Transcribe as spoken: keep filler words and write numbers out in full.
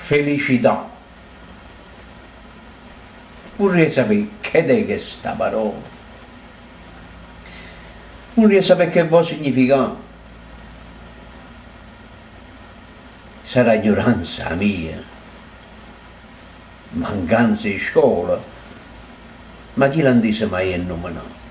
felicità. Vorrei sapere che è questa parola. Vorrei sapere che vuol significare. Sarà ignoranza mia, mancanza di scuola, ma chi l'ha detto mai è nominato?